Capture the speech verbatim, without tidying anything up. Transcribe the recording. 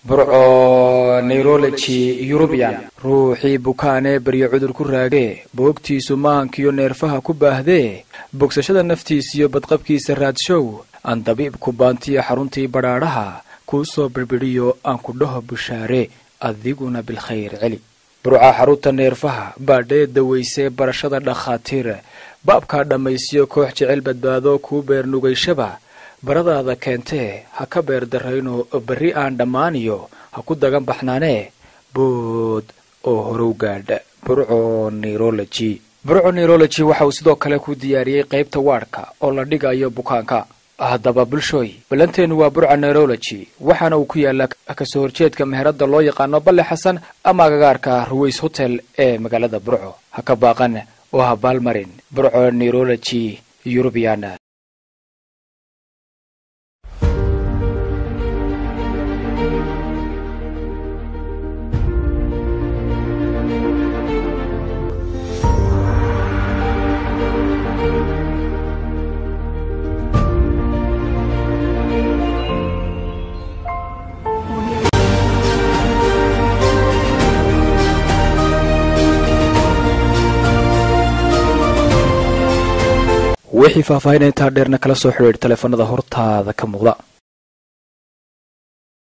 برعو نيرولوجي يوروبيان روحي بوكاني بري عذر كراغي بوكتيسو مانكيو نيرفها كوباهدي بوكسشدا نفتيسيو بدقبكيسا رادشو ان طبيب كوبانتي حرونتي برارها كوسو بربريو ان كودوه بشاري اذيقونا بالخير علي برعا حروتا نيرفها بادي دويسي برشدا دخاتير بابكا دميسيو كوح جعل بدبادو كوبير نوغيشبا baradaada keentee ha ka beer darayno bari aan dhamaaniyo ha ku dagan baxnaanee bood oo horow gaadha burco neurology burco neurology waxa uu sidoo kale ku diyaariyay qaybta waarka oo la dhigayo bukaanka haddaba bulshooy balanteenu waa burco neurology waxaana uu ku yaala ka soo horjeedka meherada loo yaqaano Balle Xasan ama agagaarka Ruways Hotel ee magaalada Burco ha ka baaqan oo ha baalmarin burco neurology European. wixii faahfaahinta dheerna kala soo xiriir telefoonada hortaada ka muuqda.